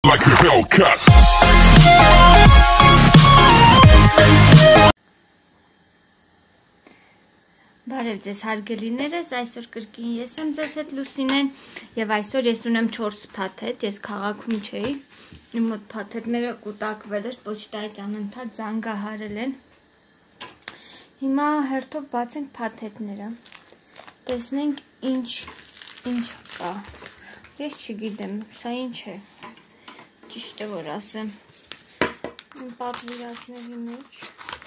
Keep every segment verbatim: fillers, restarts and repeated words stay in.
like a Hellcat. Բարև ձեզ հարգելիներս, այսօր կրկին ես եմ ձեզ հետ Լուսինեն եւ այսօր ես ունեմ չորս փաթեթ, ես քաղաքում չէի, իմ մոտ փաթեթները կուտակվել էր, պոչտայից անընդհատ զանգահարել են։ Հիմա հերթով բացենք փաթեթները, տեսնենք ինչ ինչ կա։ Ես չգիտեմ, սա ինչ է, ճիշտ է որ ասեմ, իմ պատվիրատների մեջ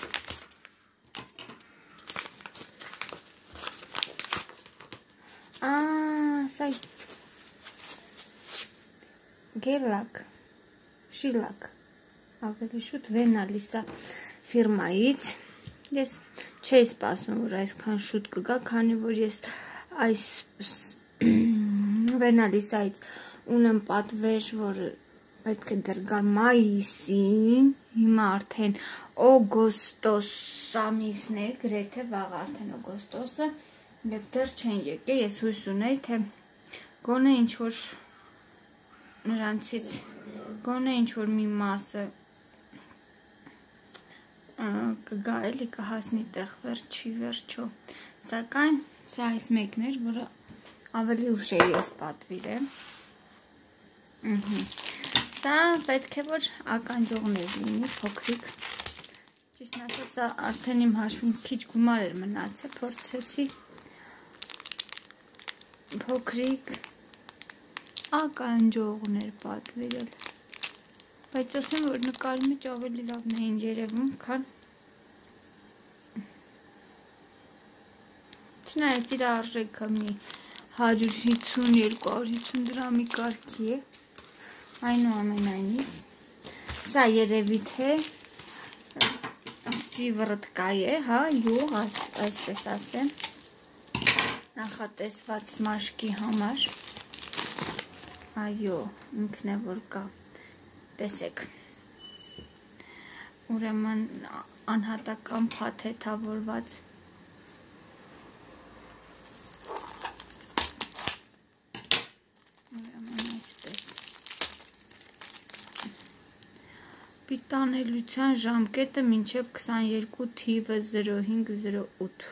Aa, say Gelak, Shilak, ավելի շուտ Venalisa ֆիրմայից։ Ես չէի սպասում, որ այսքան շուտ կգա, քանի որ ես այս Venalisայից ունեմ պատվեր, որ պետք է դեռ գար մայիսին, հիմա արդեն օգոստոս ամիսն է, գրեթե վաղ արդեն օգոստոսը, և դեռ չեն եկել, ես հույս ունեի, թե գոնե ինչ-որ նրանցից, գոնե ինչ-որ մի մասը կգա էլի կհասնի տեղ վերջի վերջո, սակայն սա այս մեկն էր, որը ավելի ուշ է ես պատվիրեմ, սա պետք է որ ականջողներ լինի, փոքրիկ, ճիշտ ասած, սա արդեն իմ հաշվում քիչ գումար էր մնացել, փորձեցի փոքրիկ ականջողներ պատվիրել, բայց ասեմ, որ նկարի մեջ ավելի լավն էին երևում, քան չնայած իր արժեքը մի հարյուր հիսուն երկու հիսուն դրամի կարգի է, այնուամենայնիվ, սա երևի թե սիվրտկա է, հա, յուղ, այսպես ասեմ, նախատեսված մաշկի համար, այո, ինքն է որ կա, տեսեք, ուրեմն անհատական փաթեթավորված, ուրեմն այսպես, պիտանելության ժամկետը մինչև քսաներկու թիվը զրո հինգ զրո ութ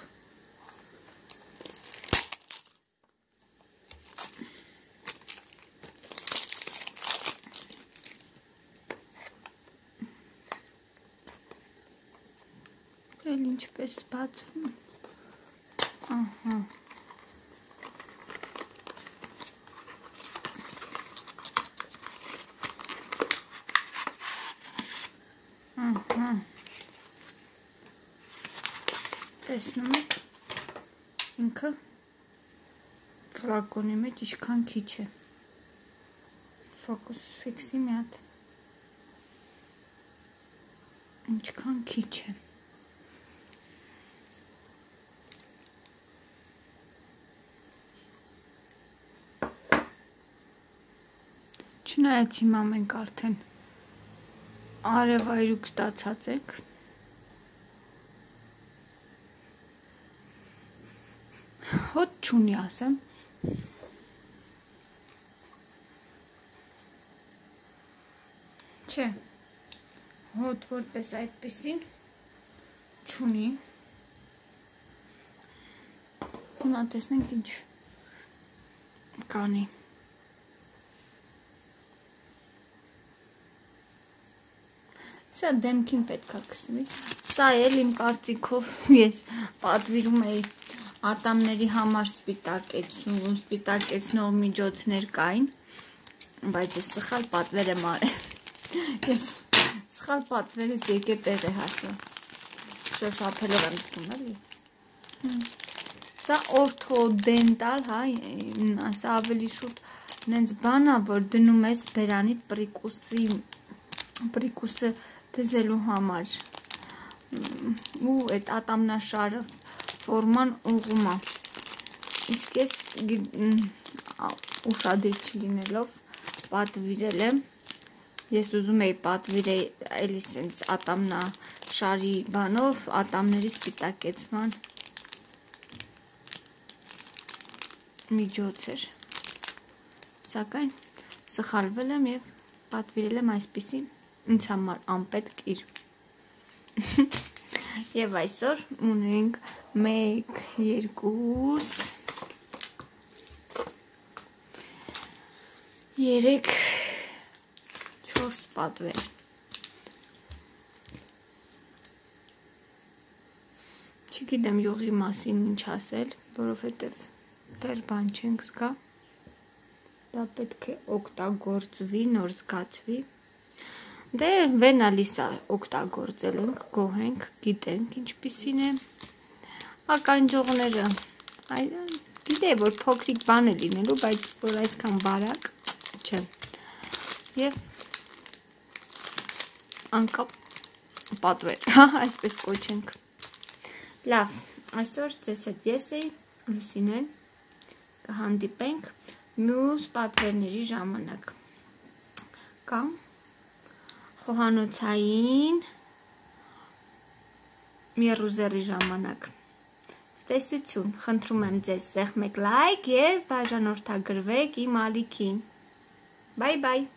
ինչպես բացվում, ահա, ահա, տեսնում եք, ինքը ֆլակոնի մեջ ինչքան քիչ է, ֆոկուս ֆիքսի մի հատ, ինչքան քիչ է, չնայած հիմա մենք արդեն արևայրուք ստացած ենք, հոտ չունի ասեմ, չէ, հոտ որպես այդպիսին չունի, հիմա տեսնենք ինչ կանի, սա դեմքին պետք է կսվի, սա էլ իմ կարծիքով ես պատվիրում էի ատամների համար սպիտակեցում, սպիտակեցնող միջոցներ կային, բայց ես սխալ պատվեր եմ արել, և սխալ պատվերս եկե տեղ է հասել, շոշափելով եմ տում էլի, սա օրթոդենտալ, սա ավելի շուտ նենց բան է, որ դնում ես բերանի պրիկուսի, պրիկուսը դզելու համար ու այդ ատամնաշարը ֆորման ուղում է, իսկ ես ուշադիր չլինելով պատվիրել եմ, ես ուզում էի պատվիրել էլի սենց ատամնաշարի բանով, ատամների սպիտակեցման միջոց էր, սակայն սխալվել եմ և պատվիրել եմ այսպիսի ինձ համար անպետք իր։ Եվ այսօր ունենք մեկ, երկուս, երեք, չորս պատվեր։ Չգիտեմ յուղի մասին ինչ ասել, որովհետև դեռ բան չենք զգա։ Դա պետք է օգտագործվի, նոր զգացվի։ Դե վենա լիսա օգտագործել ենք, գոհենք, գիտենք ինչպիսին է։ Ականջողները, գիտեի, որ փոքրիկ բան է լինելու, բայց որ այսքան բարակ չէ։ Եվ անկապ պատվեր, այսպես կոչենք։ Լավ, այսօր ձեզ հետ ես էի, Լուսինեն, կհանդիպենք մյուս պատվերների ժամանակ կամ խոհանոցային մերուզերի ժամանակ։ Ստեսություն, խնդրում եմ ձեզ սեղմեք լայք և բաժանորդագրվեք իմ ալիքին։ Բայ բայ։